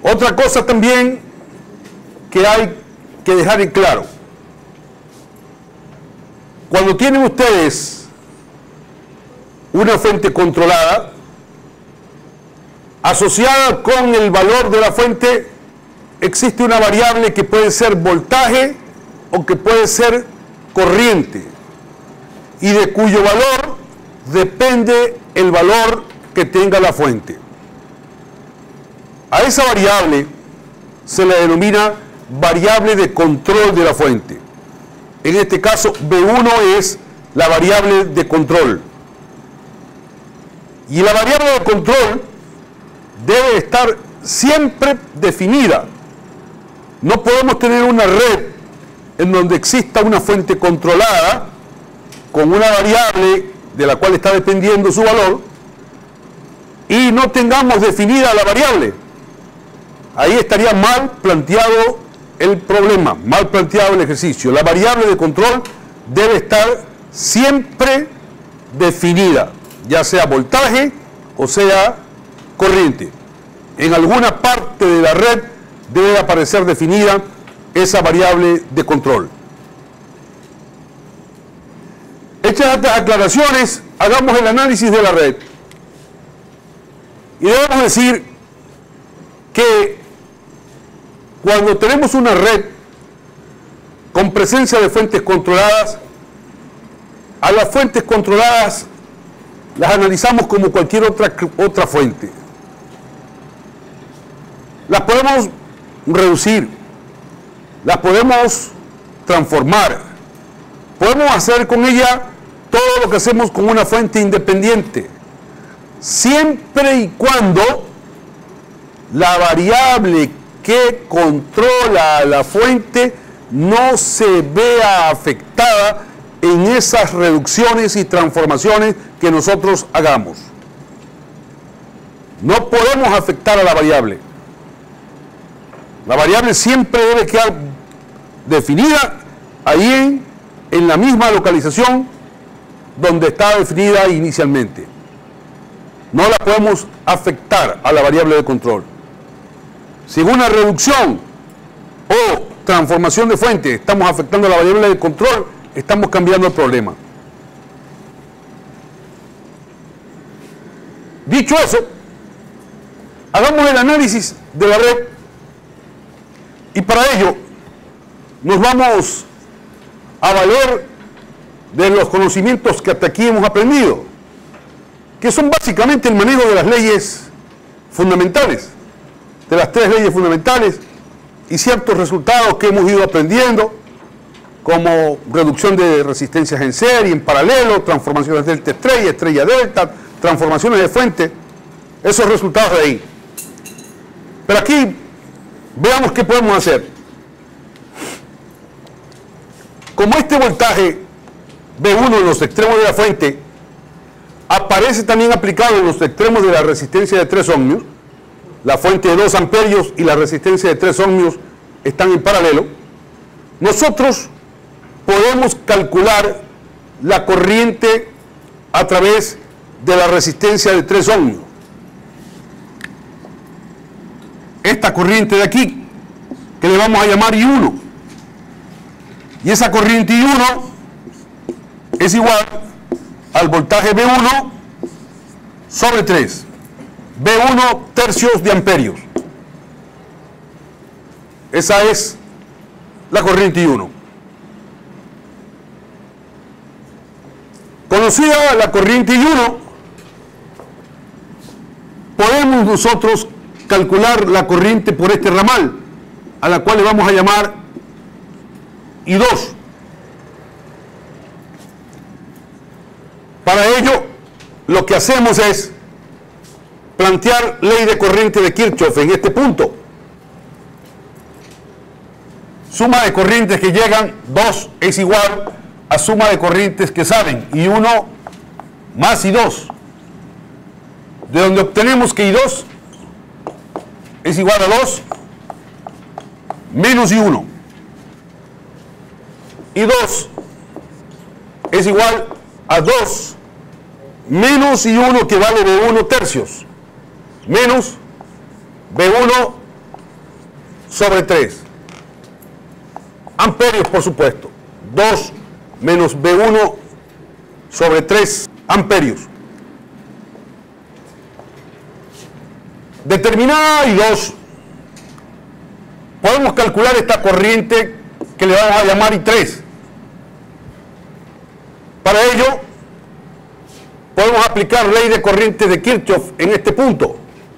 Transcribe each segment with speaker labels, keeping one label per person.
Speaker 1: Otra cosa también que hay que dejar en claro. Cuando tienen ustedes una fuente controlada, asociada con el valor de la fuente, existe una variable que puede ser voltaje o que puede ser corriente, y de cuyo valor depende el valor que tenga la fuente. A esa variable se le denomina variable de control de la fuente. En este caso, B1 es la variable de control. Y la variable de control debe estar siempre definida. No podemos tener una red en donde exista una fuente controlada con una variable de la cual está dependiendo su valor y no tengamos definida la variable. Ahí estaría mal planteado el problema, mal planteado el ejercicio. La variable de control debe estar siempre definida, ya sea voltaje o sea corriente. En alguna parte de la red debe aparecer definida esa variable de control. Hechas estas aclaraciones, hagamos el análisis de la red. Y debemos decir que cuando tenemos una red con presencia de fuentes controladas, a las fuentes controladas las analizamos como cualquier otra fuente. Las podemos reducir, las podemos transformar, podemos hacer con ella todo lo que hacemos con una fuente independiente, siempre y cuando la variable que controla a la fuente no se vea afectada en esas reducciones y transformaciones que nosotros hagamos. No podemos afectar a la variable. La variable siempre debe quedar definida ahí en la misma localización donde está definida inicialmente. No la podemos afectar a la variable de control. Si en una reducción o transformación de fuente estamos afectando a la variable de control, estamos cambiando el problema. Dicho eso, hagamos el análisis de la red y para ello nos vamos a valer de los conocimientos que hasta aquí hemos aprendido, que son básicamente el manejo de las leyes fundamentales, de las tres leyes fundamentales y ciertos resultados que hemos ido aprendiendo, como reducción de resistencias en serie, en paralelo, transformaciones delta estrella, estrella delta, transformaciones de fuente, esos resultados de ahí. Pero aquí veamos qué podemos hacer. Como este voltaje B1 en los extremos de la fuente aparece también aplicado en los extremos de la resistencia de 3 ohmios, la fuente de 2 amperios y la resistencia de 3 ohmios están en paralelo, nosotros podemos calcular la corriente a través de la resistencia de 3 ohmios. Esta corriente de aquí, que le vamos a llamar I1, y esa corriente I1 es igual al voltaje B1 sobre 3, B1 tercios de amperios. Esa es la corriente I1. Conocida la corriente I1, podemos nosotros calcular la corriente por este ramal, a la cual le vamos a llamar I2. Para ello, lo que hacemos es plantear ley de corriente de Kirchhoff en este punto. Suma de corrientes que llegan, 2 es igual a suma de corrientes que salen, I1 más I2. De donde obtenemos que I2 es igual a 2 menos I1. I2 es igual a 2 menos I1, que vale B1 tercios, menos B1 sobre 3. Amperios, por supuesto. 2 menos V1 sobre 3 amperios. Determinada I2, podemos calcular esta corriente que le vamos a llamar I3. Para ello, podemos aplicar ley de corriente de Kirchhoff en este punto.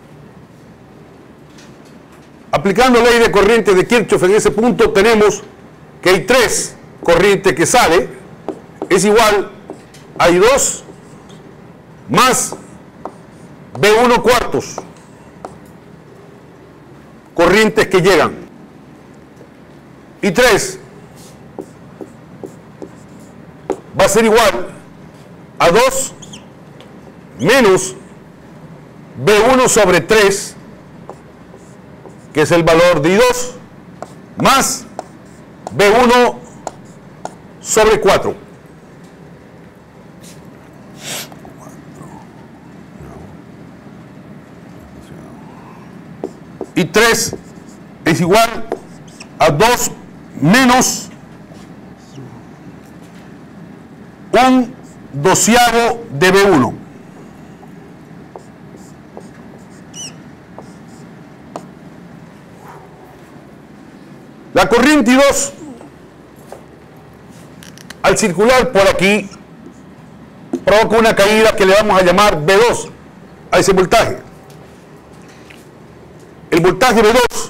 Speaker 1: Aplicando ley de corriente de Kirchhoff en ese punto, tenemos que I3, corriente que sale, es igual a I2 más V1 cuartos, corrientes que llegan. I3 va a ser igual a 2 menos V1 sobre 3, que es el valor de I2, más V1 sobre 4. Y 3 es igual a 2 menos un doceavo de V1. La corriente I2, al circular por aquí, provoca una caída que le vamos a llamar V2 a ese voltaje. El voltaje V2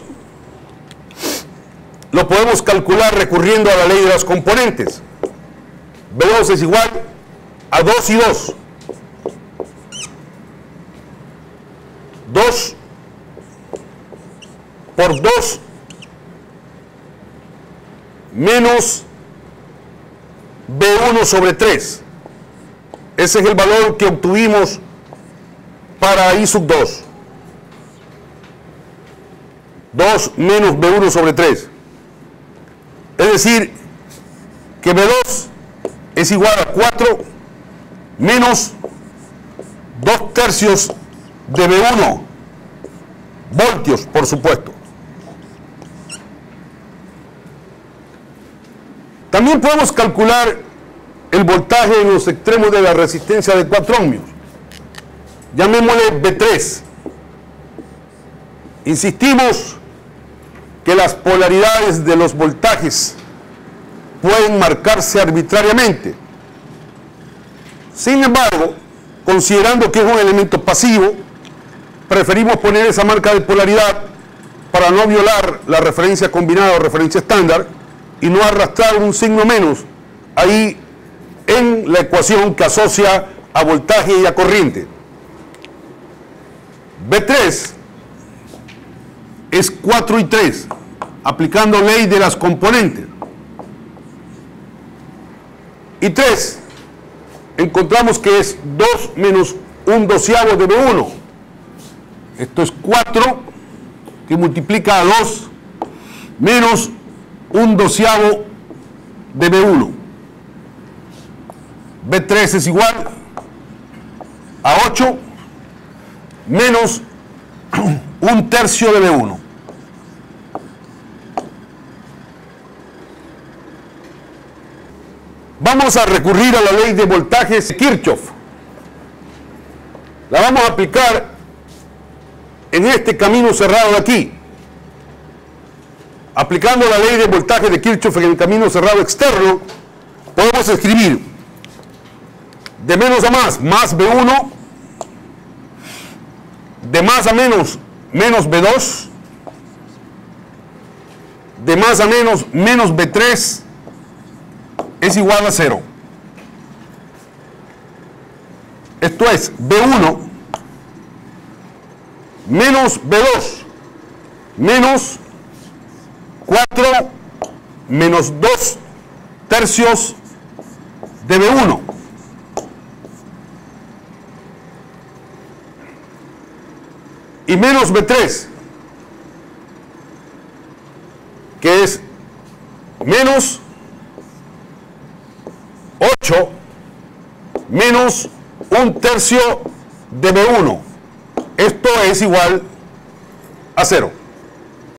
Speaker 1: lo podemos calcular recurriendo a la ley de los componentes. V2 es igual a 2 y 2. 2 por 2 menos V1 sobre 3. Ese es el valor que obtuvimos para I sub 2. 2 menos V1 sobre 3. Es decir, que V2 es igual a 4 menos 2 tercios de V1, voltios, por supuesto. También podemos calcular el voltaje en los extremos de la resistencia de 4 ohmios. Llamémosle V3. Insistimos que las polaridades de los voltajes pueden marcarse arbitrariamente. Sin embargo, considerando que es un elemento pasivo, preferimos poner esa marca de polaridad para no violar la referencia combinada o referencia estándar y no arrastrar un signo menos ahí en la ecuación que asocia a voltaje y a corriente. V3 es 4 y 3, aplicando ley de las componentes. Y 3, encontramos que es 2 menos un doceavo de V1. Esto es 4 que multiplica a 2 menos un doceavo de V1. V3 es igual a 8 menos un tercio de V1. Vamos a recurrir a la ley de voltajes de Kirchhoff. La vamos a aplicar en este camino cerrado de aquí. Aplicando la ley de voltaje de Kirchhoff en el camino cerrado externo, podemos escribir de menos a más V1, de más a menos V2, de más a menos V3 es igual a 0. Esto es V1 menos V2 menos 4 menos 2 tercios de V1. Y menos V3, que es menos 8 menos un tercio de V1. Esto es igual a 0.